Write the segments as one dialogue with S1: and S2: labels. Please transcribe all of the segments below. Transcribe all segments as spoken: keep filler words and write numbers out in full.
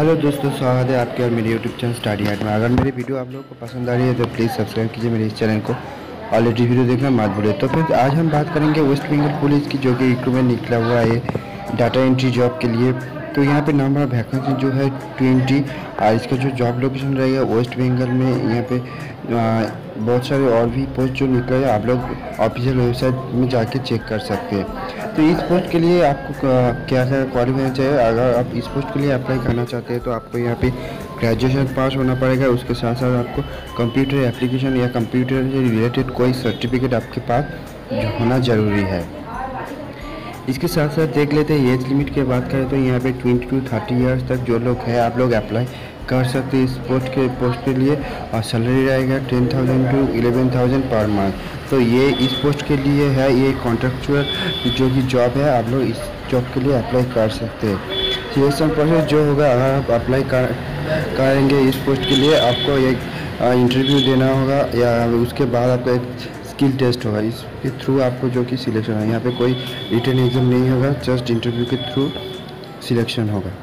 S1: Hello दोस्तों, स्वागत है आपके और मेरे यूट्यूब चैनल स्टडी हार्ट में। अगर मेरी वीडियो आप लोगों को पसंद आ रही है तो प्लीज़ सब्सक्राइब कीजिए मेरे इस चैनल को और लेटेस्ट वीडियो देखना मत भूलिए। तो फिर आज हम बात करेंगे वेस्ट बंगाल पुलिस की, जो कि रिक्रूटमेंट निकला हुआ है डाटा एंट्री जॉब के लिए। तो यहाँ पे नंबर ऑफ वैकेंसी जो है ट्वेंटी, और इसका जो जॉब लोकेशन रहेगा वेस्ट बंगाल में। यहाँ पे आ, बहुत सारे और भी पोस्ट जो निकले हैं, आप लोग ऑफिशियल वेबसाइट में जाके चेक कर सकते हैं। तो इस पोस्ट के लिए आपको क्या क्या क्वालिफिकेशन चाहिए? अगर आप इस पोस्ट के लिए अप्लाई करना चाहते हैं तो आपको यहाँ पे ग्रेजुएशन पास होना पड़ेगा। उसके साथ साथ आपको कंप्यूटर एप्लीकेशन या कंप्यूटर से रिलेटेड कोई सर्टिफिकेट आपके पास होना ज़रूरी है। इसके साथ साथ देख लेते हैं एज लिमिट की बात करें तो यहाँ पे ट्वेंटी टू थर्टी ईयर्स तक जो लोग हैं आप लोग अप्लाई कर सकते हैं इस पोस्ट के पोस्ट के लिए। और सैलरी रहेगा ten thousand to eleven thousand per month. तो ये इस पोस्ट के लिए है, ये कॉन्ट्रेक्चुअल जो कि जॉब है, आप लोग इस जॉब के लिए अप्लाई कर सकते हैं। सिलेक्शन प्रोसेस जो होगा, अगर आप अप्लाई कर करेंगे इस पोस्ट के लिए, आपको एक इंटरव्यू देना होगा या उसके बाद आपको एक स्किल टेस्ट होगा। इसके थ्रू आपको जो कि सिलेक्शन है, यहाँ पे कोई रिटन एग्जाम नहीं होगा, जस्ट इंटरव्यू के थ्रू सिलेक्शन होगा।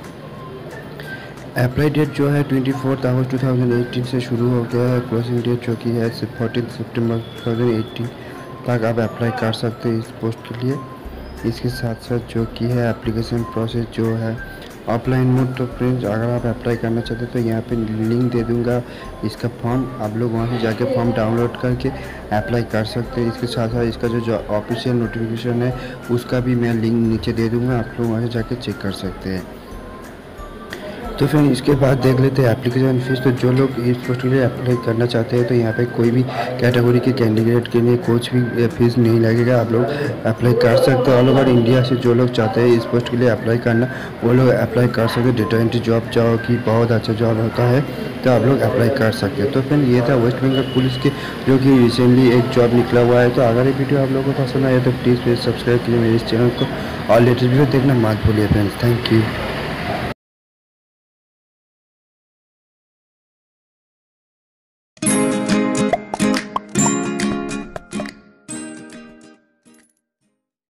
S1: अप्लाई डेट जो है twenty fourth August two thousand eighteen से शुरू हो गया है। क्लोजिंग डेट जो कि है fourteen September two thousand eighteen तक आप अप्लाई कर सकते हैं इस पोस्ट के लिए। इसके साथ साथ जो कि है एप्लीकेशन प्रोसेस जो है ऑफलाइन मोड। तो फ्रेंड्स, अगर आप अप्लाई करना चाहते हैं तो यहाँ पे लिंक दे दूंगा इसका फॉर्म, आप लोग वहाँ से जाके फॉर्म डाउनलोड करके अप्लाई कर सकते हैं। इसके साथ साथ इसका जो जो ऑफिशियल नोटिफिकेशन है उसका भी मैं लिंक नीचे दे दूँगा, आप लोग वहाँ से जाके चेक कर सकते हैं। तो फिर इसके बाद देख लेते हैं एप्लीकेशन फीस। तो जो लोग इस पोस्ट के लिए अप्लाई करना चाहते हैं तो यहाँ पे कोई भी कैटेगरी के कैंडिडेट के लिए कुछ भी फीस नहीं लगेगा, आप लोग अप्लाई कर सकते हैं। ऑल ओवर इंडिया से जो लोग चाहते हैं इस पोस्ट के लिए अप्लाई करना, वो लोग अप्लाई कर सकते हैं। डेटा एंट्री जॉब जो कि बहुत अच्छा जॉब होता है, तो आप लोग अप्लाई कर सकते हैं। तो फिर ये था वेस्ट बंगाल पुलिस के, जो कि रिसेंटली एक जॉब निकला हुआ है। तो अगर ये वीडियो आप लोगों को पसंद आए तो प्लीज़ प्लीज़ सब्सक्राइब कीजिए मेरे इस चैनल को और लेटेस्ट वीडियो देखना मत भूलिए फ्रेंड्स। Thank you.